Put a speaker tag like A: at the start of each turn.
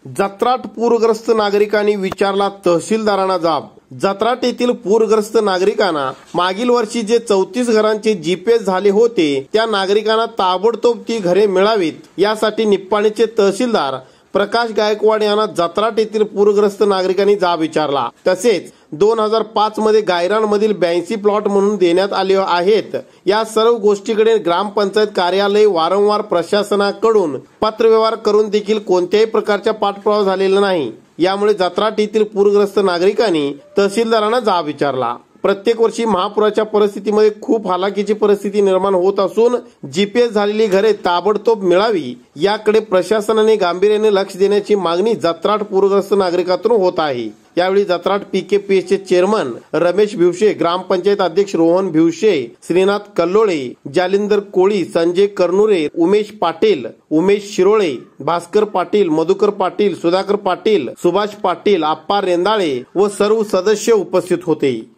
A: जत्राट पूरग्रस्त नागरिकांनी विचारला तहसीलदारांना जाब। जत्राट येथील पूरग्रस्त नागरिकांना मागील वर्षी जे 34 घरांचे जीपीएस झाले होते त्या नागरिकांना ताबडतोब ती घरे मिळावीत यासाठी निप्पाणीचे तहसीलदार प्रकाश गायकवाड यांना जत्राट येथील पूरग्रस्त नागरिकांनी जाब विचारला। तसेच 2005 मध्ये गायरानमधील 82 प्लॉट म्हणून देण्यात आले आहेत। या सर्व गोष्टीकडे ग्रामपंचायत कार्यालय वारंवार प्रशासनाकडून पत्रव्यवहार करून देखील कोणत्याही प्रकारचा पाठपुरावा झालेला नाही। यामुळे जत्राट येथील पूरग्रस्त नागरिकांनी तहसीलदारांना जाब विचारला। प्रत्येक वर्षी महापुराच्या परिस्थितीमध्ये खूप हालाकीची परिस्थिती निर्माण होत असून जीपीएस झालेली घरे ताबडतोब मिळावी याकडे प्रशासनाने गांभीर्याने लक्ष देण्याची मागणी जत्राट पूरग्रस्त नागरिकातून होत आहे। यावेळी जत्राट पीकेपीएसचे चेअरमन रमेश भिवशे, ग्रामपंचायत अध्यक्ष रोहन भिवशे, श्रीनाथ कल्लोळे, जालिंदर कोळी, संजय करनुरे, उमेश पाटील, उमेश शिरोळे, भास्कर पाटील, मधुकर पाटील, सुधाकर पाटील, सुभाष पाटील, आप्पा रेंदाळे व सर्व सदस्य उपस्थित होते।